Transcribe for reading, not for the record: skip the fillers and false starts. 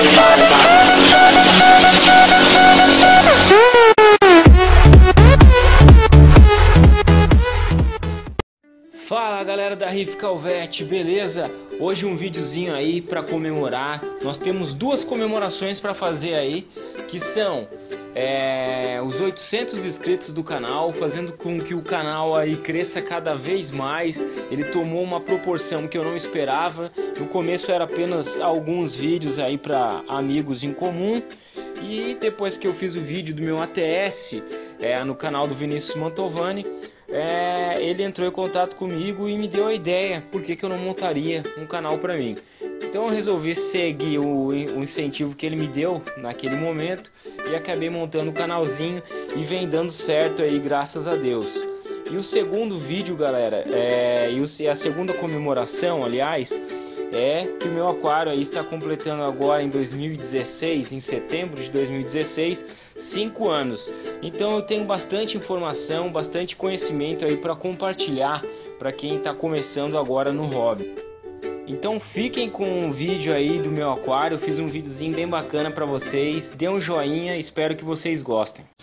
Fala galera da Riff Calvete, beleza? Hoje um videozinho aí para comemorar. Nós temos duas comemorações para fazer aí, que são os 800 inscritos do canal, fazendo com que o canal aí cresça cada vez mais. Ele tomou uma proporção que eu não esperava. No começo era apenas alguns vídeos aí para amigos em comum, e depois que eu fiz o vídeo do meu ATS no canal do Vinícius Mantovani, ele entrou em contato comigo e me deu a ideia por que eu não montaria um canal para mim. Então eu resolvi seguir o incentivo que ele me deu naquele momento e acabei montando um canalzinho, e vem dando certo aí, graças a Deus. E o segundo vídeo, galera, e a segunda comemoração, aliás, é que o meu aquário aí está completando agora em 2016, em setembro de 2016, 5 anos. Então eu tenho bastante informação, bastante conhecimento aí para compartilhar para quem está começando agora no hobby. Então fiquem com o vídeo aí do meu aquário. Eu fiz um videozinho bem bacana para vocês. Dê um joinha, espero que vocês gostem.